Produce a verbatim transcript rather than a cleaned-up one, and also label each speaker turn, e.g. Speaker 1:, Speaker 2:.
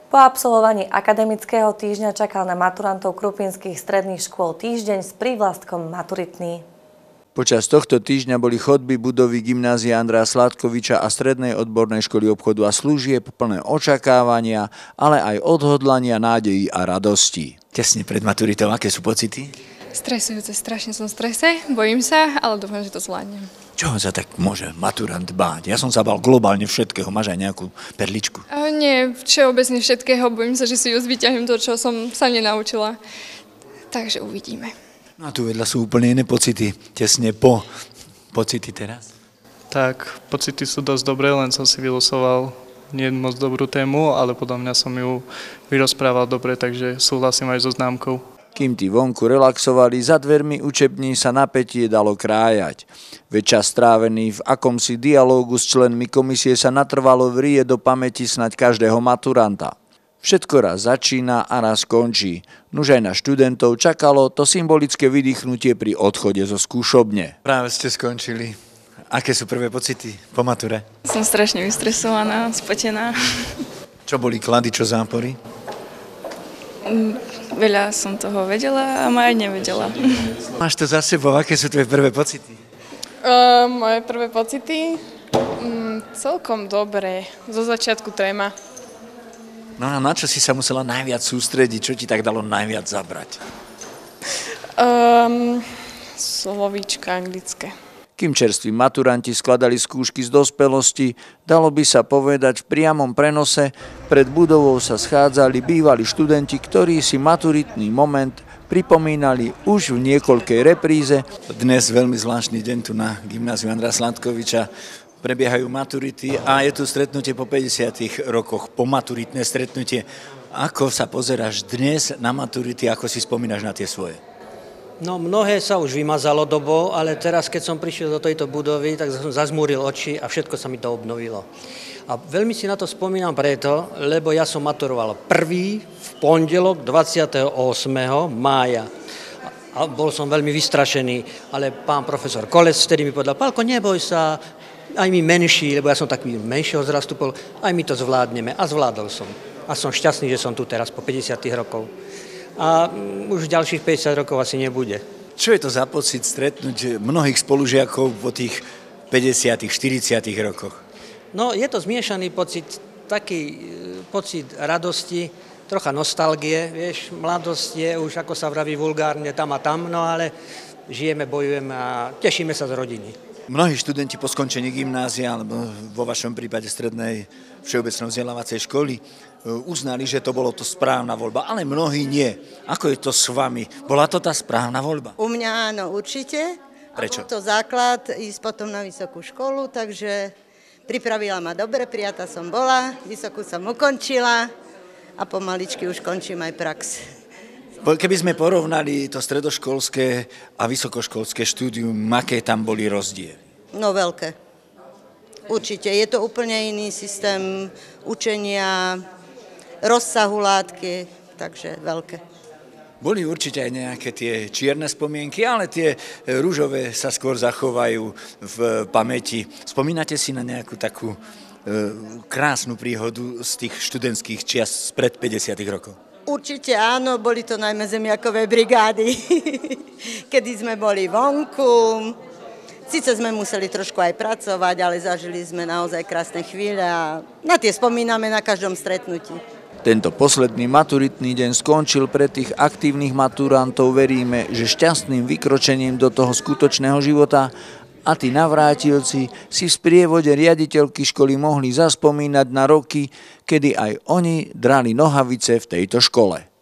Speaker 1: Po absolvovaní akademického týždňa čakal na maturantov krupinských stredných škôl týždeň s prívlastkom maturitný.
Speaker 2: Počas tohto týždňa boli chodby budovy gymnázia Andreja Sládkoviča a Strednej odbornej školy obchodu a služieb plné očakávania, ale aj odhodlania, nádejí a radosti. Tesne pred maturitou, aké sú pocity?
Speaker 3: Stresujúce, strašne som v strese, bojím sa, ale dúfam, že to zvládnem.
Speaker 2: Čoho sa tak môže maturant báť? Ja som sa bál globálne všetkého. Máš aj nejakú perličku?
Speaker 3: A nie, všeobecne všetkého. Bojím sa, že si ju vyťahnem to, čo som sa nenaučila. Takže uvidíme.
Speaker 2: No a tu vedľa sú úplne iné pocity. Tesne po pocity teraz?
Speaker 4: Tak, pocity sú dosť dobré, len som si vylosoval nie moc dobrú tému, ale podľa mňa som ju vyrozprával dobre, takže súhlasím aj so známkou.
Speaker 2: Kým tí vonku relaxovali, za dvermi učební sa napätie dalo krájať. Veď čas strávený v akomsi dialógu s členmi komisie sa natrvalo vrie do pamäti snáď každého maturanta. Všetko raz začína a raz končí. Nuž aj na študentov čakalo to symbolické vydýchnutie pri odchode zo skúšobne. Práve ste skončili. Aké sú prvé pocity po mature?
Speaker 3: Som strašne vystresovaná, spotená.
Speaker 2: Čo boli klady, čo zápory?
Speaker 3: Veľa som toho vedela a ma aj nevedela.
Speaker 2: Máš to za sebou, aké sú tvoje prvé pocity?
Speaker 5: Uh, moje prvé pocity? Mm, celkom dobre. Zo začiatku tréma.
Speaker 2: No a na čo si sa musela najviac sústrediť? Čo ti tak dalo najviac zabrať?
Speaker 5: Um, slovíčka anglické.
Speaker 2: Kým čerství maturanti skladali skúšky z dospelosti, dalo by sa povedať v priamom prenose, pred budovou sa schádzali bývalí študenti, ktorí si maturitný moment pripomínali už v niekoľkej repríze. Dnes veľmi zvláštny deň tu na gymnáziu Andreja Sládkoviča. Prebiehajú maturity a je tu stretnutie po päťdesiatich rokoch, po maturitné stretnutie. Ako sa pozeráš dnes na maturity, ako si spomínaš na tie svoje?
Speaker 6: No mnohé sa už vymazalo dobou, ale teraz, keď som prišiel do tejto budovy, tak som zazmúril oči a všetko sa mi to obnovilo. A veľmi si na to spomínam preto, lebo ja som maturoval prvý v pondelok dvadsiateho ôsmeho mája. A bol som veľmi vystrašený, ale pán profesor Kolec vtedy mi povedal: Pálko, neboj sa, aj my menší, lebo ja som taký menšieho zrastu, aj my to zvládneme. A zvládol som. A som šťastný, že som tu teraz po päťdesiatich rokov. A už ďalších päťdesiat rokov asi nebude.
Speaker 2: Čo je to za pocit stretnúť mnohých spolužiakov po tých päťdesiatich, štyridsiatich rokoch?
Speaker 6: No, je to zmiešaný pocit, taký pocit radosti, trocha nostalgie, vieš, mladosť je už, ako sa vraví vulgárne, tam a tam, no ale žijeme, bojujeme a tešíme sa z rodiny.
Speaker 2: Mnohí študenti po skončení gymnázia, alebo vo vašom prípade strednej všeobecnej vzdelávacej školy, uznali, že to bolo to správna voľba, ale mnohí nie. Ako je to s vami? Bola to tá správna voľba?
Speaker 7: U mňa áno, určite.
Speaker 2: Prečo?
Speaker 7: A bol to základ ísť potom na vysokú školu, takže pripravila ma dobre, prijatá som bola, vysokú som ukončila a pomaličky už končím aj prax.
Speaker 2: Keby sme porovnali to stredoškolské a vysokoškolské štúdium, aké tam boli rozdiely?
Speaker 7: No veľké. Určite. Je to úplne iný systém učenia, rozsahu látky, takže veľké.
Speaker 2: Boli určite aj nejaké tie čierne spomienky, ale tie ružové sa skôr zachovajú v pamäti. Spomínate si na nejakú takú e, krásnu príhodu z tých študentských čias spred päťdesiatich rokov?
Speaker 7: Určite áno, boli to najmä zemiakové brigády, kedy sme boli vonku. Sice sme museli trošku aj pracovať, ale zažili sme naozaj krásne chvíle a na tie spomíname na každom stretnutí.
Speaker 2: Tento posledný maturitný deň skončil pre tých aktívnych maturantov, veríme, že šťastným vykročením do toho skutočného života a tí navrátilci si v sprievode riaditeľky školy mohli zaspomínať na roky, kedy aj oni drali nohavice v tejto škole.